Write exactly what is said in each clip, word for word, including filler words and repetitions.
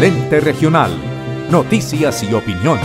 Lente Regional. Noticias y opinión.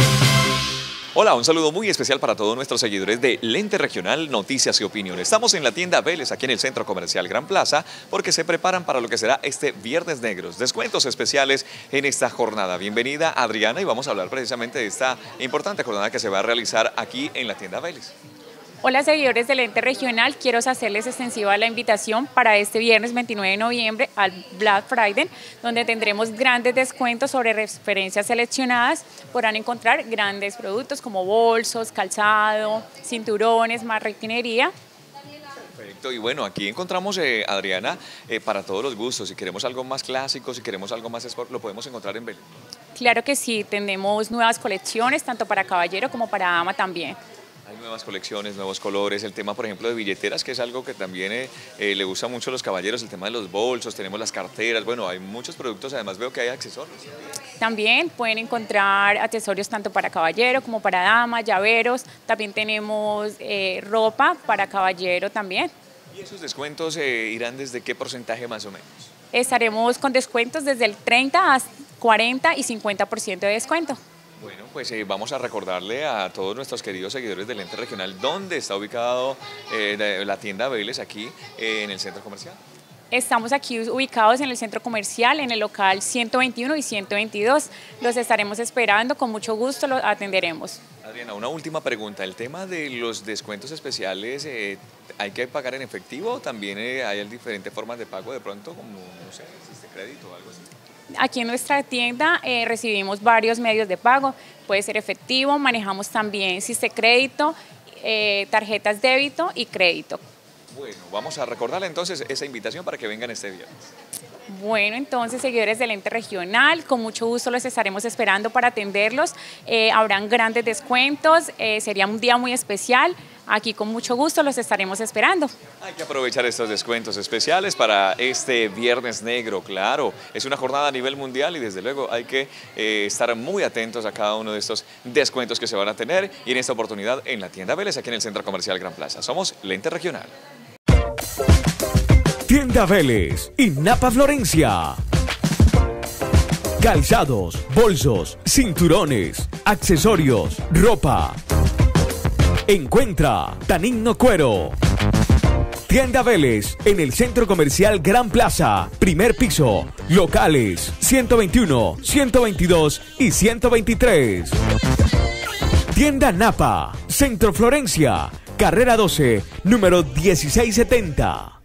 Hola, un saludo muy especial para todos nuestros seguidores de Lente Regional, Noticias y Opinión. Estamos en la tienda Vélez, aquí en el Centro Comercial Gran Plaza, porque se preparan para lo que será este Viernes Negros. Descuentos especiales en esta jornada. Bienvenida, Adriana, y vamos a hablar precisamente de esta importante jornada que se va a realizar aquí en la tienda Vélez. Hola seguidores del Ente Regional, quiero hacerles extensiva la invitación para este viernes veintinueve de noviembre al Black Friday, donde tendremos grandes descuentos sobre referencias seleccionadas. Podrán encontrar grandes productos como bolsos, calzado, cinturones, marroquinería. Perfecto, y bueno, aquí encontramos, eh, Adriana, eh, para todos los gustos. Si queremos algo más clásico, si queremos algo más sport, lo podemos encontrar en Vélez. Claro que sí, tenemos nuevas colecciones, tanto para caballero como para dama también. Hay nuevas colecciones, nuevos colores, el tema, por ejemplo, de billeteras, que es algo que también eh, eh, le gusta mucho a los caballeros, el tema de los bolsos, tenemos las carteras, bueno, hay muchos productos, además veo que hay accesorios. También pueden encontrar accesorios tanto para caballero como para dama, llaveros, también tenemos eh, ropa para caballero también. ¿Y esos descuentos eh, irán desde qué porcentaje más o menos? Estaremos con descuentos desde el treinta a cuarenta y cincuenta por ciento de descuento. Bueno, pues eh, vamos a recordarle a todos nuestros queridos seguidores del Ente Regional dónde está ubicado eh, la tienda Vélez aquí eh, en el centro comercial. Estamos aquí ubicados en el centro comercial, en el local ciento veintiuno y ciento veintidós. Los estaremos esperando, con mucho gusto los atenderemos. Adriana, una última pregunta. El tema de los descuentos especiales, eh, ¿hay que pagar en efectivo o también eh, hay diferentes formas de pago de pronto, como, no sé, existe crédito o algo así? Aquí en nuestra tienda eh, recibimos varios medios de pago, puede ser efectivo, manejamos también Siste Crédito, eh, tarjetas débito y crédito. Bueno, vamos a recordarle entonces esa invitación para que vengan este viernes. Bueno, entonces, seguidores del Ente Regional, con mucho gusto los estaremos esperando para atenderlos. Eh, habrán grandes descuentos, eh, sería un día muy especial. Aquí con mucho gusto los estaremos esperando. Hay que aprovechar estos descuentos especiales para este Viernes Negro, claro. Es una jornada a nivel mundial y desde luego hay que eh, estar muy atentos a cada uno de estos descuentos que se van a tener y en esta oportunidad en la tienda Vélez, aquí en el Centro Comercial Gran Plaza. Somos Lente Regional. Tienda Vélez y Napa Florencia. Calzados, bolsos, cinturones, accesorios, ropa. Encuentra Tanigno Cuero. Tienda Vélez en el Centro Comercial Gran Plaza, primer piso, locales ciento veintiuno, ciento veintidós y ciento veintitrés. Tienda Napa, Centro Florencia, carrera doce, número dieciséis setenta.